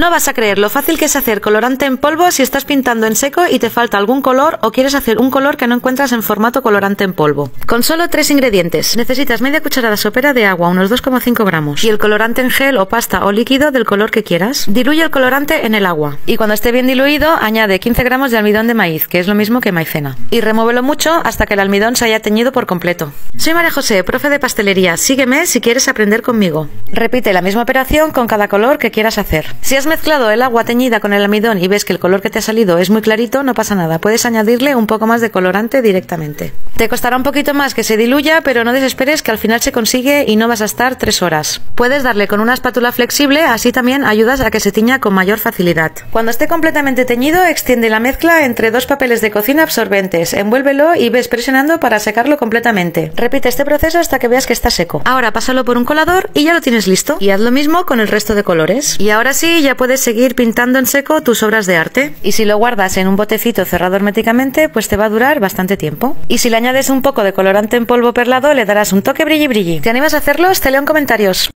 No vas a creer lo fácil que es hacer colorante en polvo si estás pintando en seco y te falta algún color o quieres hacer un color que no encuentras en formato colorante en polvo. Con solo 3 ingredientes. Necesitas media cucharada sopera de agua, unos 2,5 gramos, y el colorante en gel o pasta o líquido del color que quieras. Diluye el colorante en el agua y cuando esté bien diluido añade 15 gramos de almidón de maíz, que es lo mismo que maicena, y remuévelo mucho hasta que el almidón se haya teñido por completo. Soy María José, profe de pastelería. Sígueme si quieres aprender conmigo. Repite la misma operación con cada color que quieras hacer. Si has mezclado el agua teñida con el almidón y ves que el color que te ha salido es muy clarito, no pasa nada, puedes añadirle un poco más de colorante directamente. Te costará un poquito más que se diluya, pero no desesperes que al final se consigue y no vas a estar 3 horas. Puedes darle con una espátula flexible, así también ayudas a que se tiña con mayor facilidad. Cuando esté completamente teñido, extiende la mezcla entre 2 papeles de cocina absorbentes, envuélvelo y ves presionando para secarlo completamente. Repite este proceso hasta que veas que está seco. Ahora pásalo por un colador y ya lo tienes listo. Y haz lo mismo con el resto de colores. Y ahora sí, ya puedes seguir pintando en seco tus obras de arte. Y si lo guardas en un botecito cerrado herméticamente, pues te va a durar bastante tiempo. Y si le añades un poco de colorante en polvo perlado, le darás un toque brilli brilli. ¿Te animas a hacerlos? Te leo en comentarios.